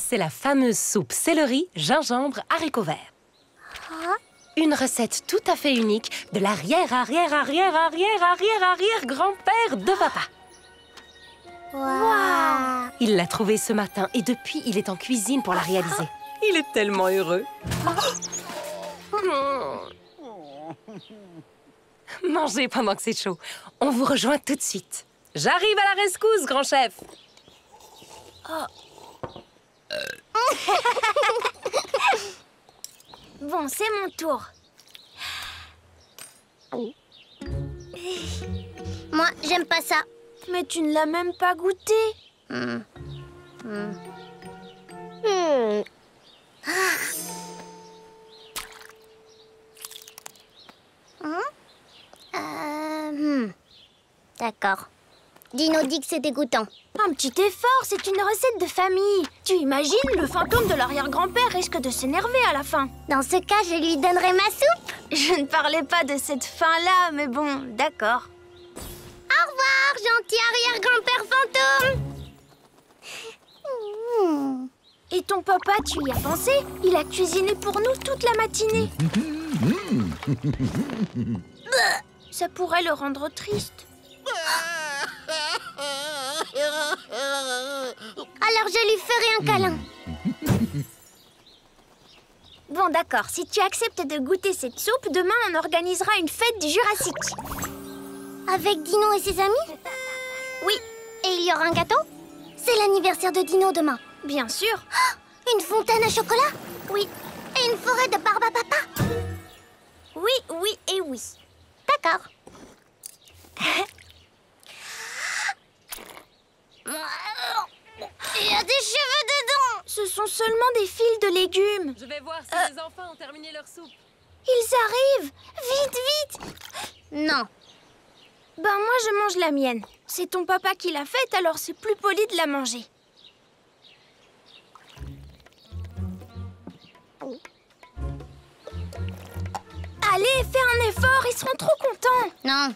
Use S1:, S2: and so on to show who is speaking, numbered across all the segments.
S1: c'est la fameuse soupe céleri, gingembre, haricots verts. Une recette tout à fait unique de l'arrière-arrière-arrière-arrière-arrière-arrière-grand-père de papa.
S2: Wow.
S1: Il l'a trouvée ce matin et depuis, il est en cuisine pour la réaliser. Il est tellement heureux. Mangez pendant que c'est chaud. On vous rejoint tout de suite. J'arrive à la rescousse, grand chef.
S2: Bon, c'est mon tour. Moi, j'aime pas ça.
S3: Mais tu ne l'as même pas goûté.
S2: D'accord. Dino dit que c'est dégoûtant.
S3: Un petit effort, c'est une recette de famille. Tu imagines, le fantôme de l'arrière-grand-père risque de s'énerver à la fin.
S2: Dans ce cas, je lui donnerai ma soupe.
S3: Je ne parlais pas de cette fin-là, mais bon, d'accord.
S2: Au revoir, gentil arrière-grand-père fantôme.
S3: Et ton papa, tu y as pensé? Il a cuisiné pour nous toute la matinée. Ça pourrait le rendre triste.
S2: Alors je lui ferai un câlin.
S3: Bon, d'accord. Si tu acceptes de goûter cette soupe, demain, on organisera une fête du Jurassique.
S2: Avec Dino et ses amis?
S3: Oui,
S2: Et il y aura un gâteau? C'est l'anniversaire de Dino demain.
S3: bien sûr.
S2: Une fontaine à chocolat?
S3: Oui,
S2: Et une forêt de barbe à papa?
S3: oui, oui et oui.
S2: D'accord. Il y a des cheveux dedans.
S3: Ce sont seulement des fils de légumes.
S1: Je vais voir si les enfants ont terminé leur soupe.
S3: Ils arrivent. Vite, vite.
S2: Non.
S3: Ben moi, je mange la mienne. C'est ton papa qui l'a faite, alors c'est plus poli de la manger. Allez, fais un effort, ils seront trop contents.
S2: Non.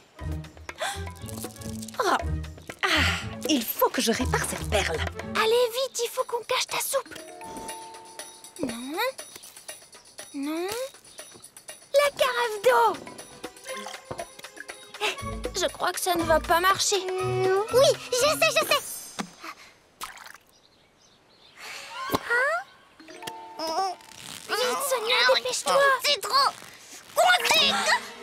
S1: Il faut que je répare cette perle.
S3: Allez, vite, il faut qu'on cache ta soupe. Non. Non. La carafe d'eau. Je crois que ça ne va pas marcher.
S2: Oui, je sais.
S3: Vite, Sonia, dépêche-toi.
S2: C'est trop coincé.